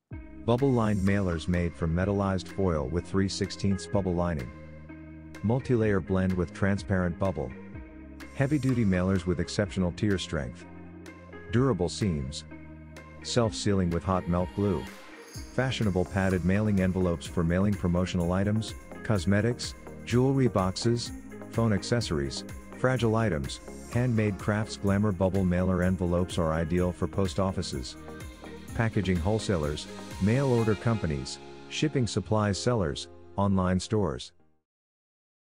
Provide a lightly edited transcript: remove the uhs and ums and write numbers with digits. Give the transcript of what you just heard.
Bubble-lined mailers made from metallized foil with 3/16 bubble lining. Multi-layer blend with transparent bubble. Heavy-duty mailers with exceptional tear strength. Durable seams. Self-sealing with hot melt glue. Fashionable padded mailing envelopes for mailing promotional items, cosmetics, jewelry boxes, phone accessories, fragile items. Handmade crafts. Glamour bubble mailer envelopes are ideal for post offices, packaging wholesalers, mail order companies, shipping supplies sellers, online stores.